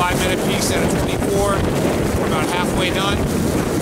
5-minute piece at a 24. We're about halfway done.